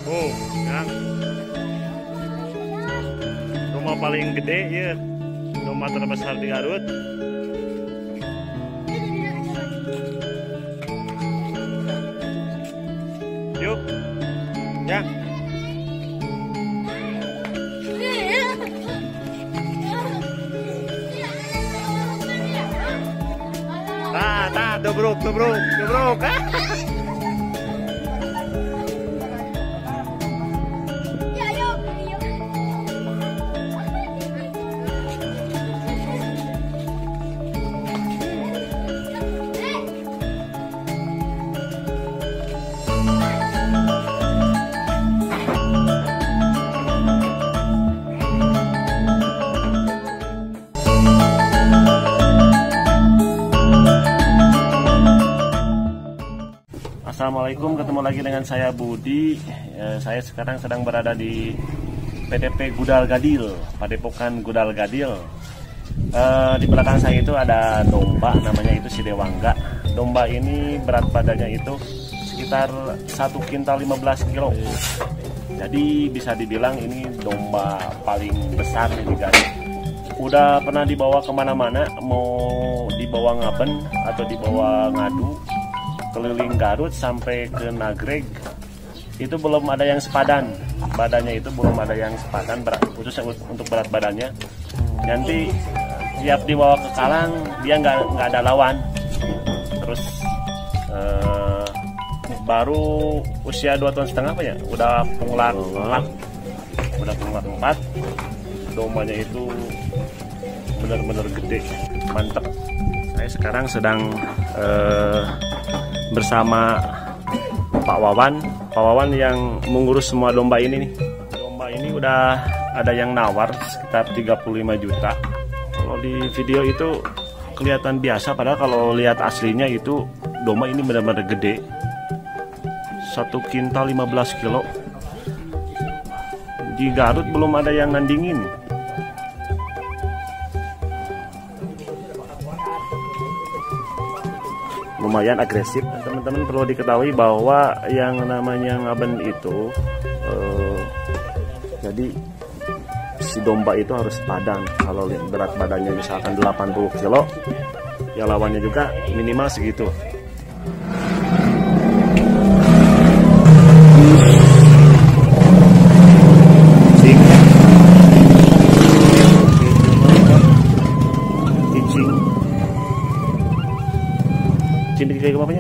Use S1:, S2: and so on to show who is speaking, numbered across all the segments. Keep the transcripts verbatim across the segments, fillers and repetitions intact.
S1: Oh, ya. Domba paling gede ya. Domba terbesar di Garut. Yuk. Ya. Tah, tah, dobrok, dobrok, dobrok. Assalamualaikum, ketemu lagi dengan saya Budi. eh, Saya sekarang sedang berada di P D P Gudal Gadil, Padepokan Gudal Gadil. eh, Di belakang saya itu ada domba, namanya itu si Dewangga. Domba ini berat badannya itu sekitar satu kintal lima belas kilo. Jadi bisa dibilang ini domba paling besar di Garut. Udah pernah dibawa kemana-mana, mau dibawa ngaben atau dibawa ngadu keliling Garut sampai ke Nagreg, itu belum ada yang sepadan. Badannya itu belum ada yang sepadan, berat, khususnya untuk berat badannya. Nanti tiap dibawa ke Kalang dia nggak nggak ada lawan. Terus eh, baru usia dua tahun setengah apa ya, udah punglat empat, udah punglat empat. Dombanya itu benar-benar gede, mantap. Saya sekarang sedang eh, bersama Pak Wawan, Pak Wawan yang mengurus semua domba ini nih. Domba ini udah ada yang nawar sekitar tiga puluh lima juta. Kalau di video itu kelihatan biasa, padahal kalau lihat aslinya itu domba ini benar-benar gede. Satu kintal lima belas kilo. Di Garut belum ada yang nandingin. Lumayan agresif. Teman-teman perlu diketahui bahwa yang namanya ngaben itu eh, jadi si domba itu harus padan. Kalau berat badannya misalkan delapan puluh kilo, ya lawannya juga minimal segitu. Cinta kayak bapaknya.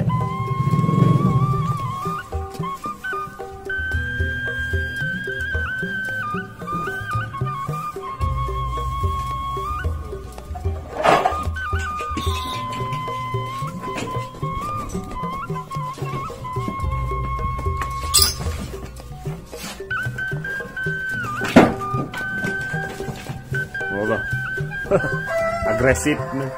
S1: Allah. Agresif nih.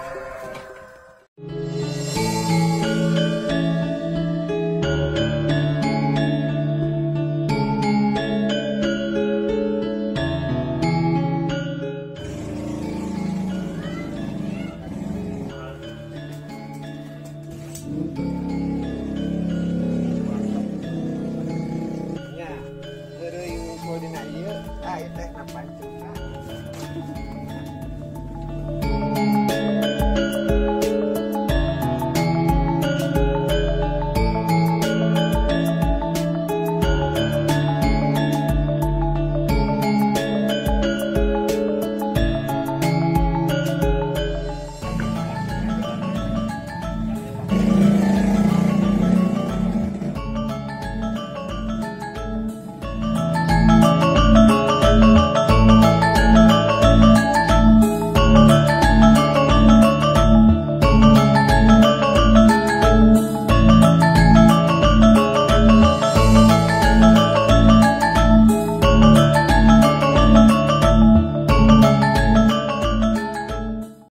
S2: Dari koordinat ieu, ah teh napancu.